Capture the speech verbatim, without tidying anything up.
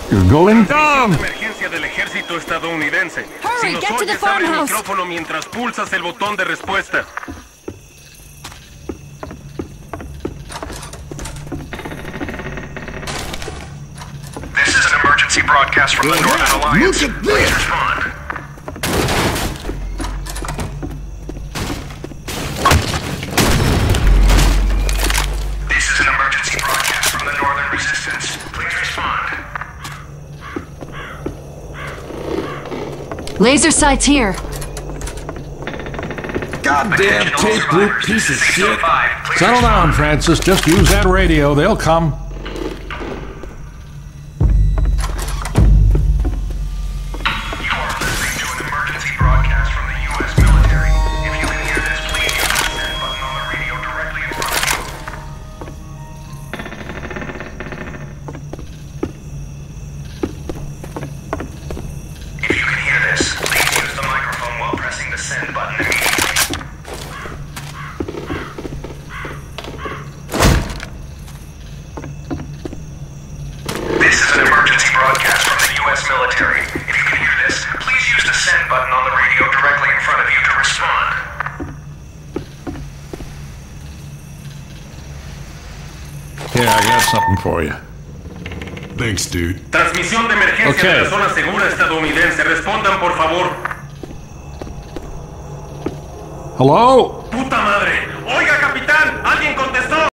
You're going Tom! down! Emergencia del ejército estadounidense. Hurry, Si nos get to the oyes, abre el farmhouse. micrófono mientras pulsas el botón de respuesta. This is an emergency broadcast from the Northern Alliance. Look at Please this! respond. This is an emergency broadcast from the Northern Resistance. Please respond. Laser sights here. Goddamn tape loop piece of shit! Please Settle respond. down, Francis. Just use that radio. They'll come. You are listening to an emergency broadcast from the U S military. If you can hear this, please use the send button on the radio directly in front of you. If you can hear this, please use the microphone while pressing the send button immediately. This is an emergency broadcast from the U S military. If you can hear this, please use the send button on the radio directly in front of you to respond. Here, I got something for you. Thanks, dude. Transmisión de emergencia Okay. de la zona segura estadounidense. Respondan, por favor. Hello? ¡Puta madre! ¡Oiga, capitán! ¡Alguien contestó!